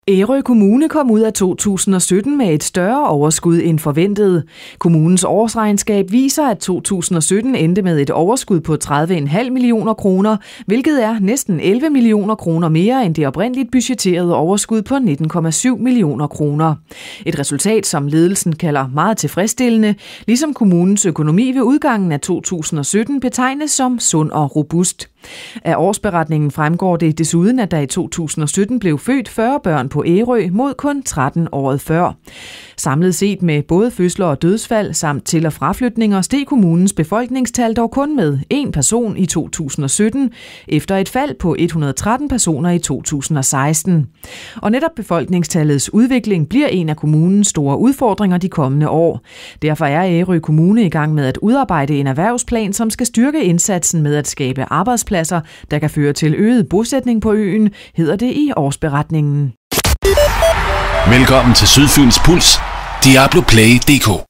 Ærø Kommune kom ud af 2017 med et større overskud end forventet. Kommunens årsregnskab viser, at 2017 endte med et overskud på 30,5 millioner kroner, hvilket er næsten 11 millioner kroner mere end det oprindeligt budgetterede overskud på 19,7 millioner kroner. Et resultat, som ledelsen kalder meget tilfredsstillende, ligesom kommunens økonomi ved udgangen af 2017 betegnes som sund og robust. Af årsberetningen fremgår det desuden, at der i 2017 blev født 40 børn på Ærø mod kun 13 året før. Samlet set med både fødsler og dødsfald samt til- og fraflytninger steg kommunens befolkningstal dog kun med 1 person i 2017, efter et fald på 113 personer i 2016. Og netop befolkningstallets udvikling bliver en af kommunens store udfordringer de kommende år. Derfor er Ærø Kommune i gang med at udarbejde en erhvervsplan, som skal styrke indsatsen med at skabe arbejdspladser, der kan føre til øget bosætning på øen, hedder det i årsberetningen. Velkommen til Sydfyns Puls, Diablo Play.dk.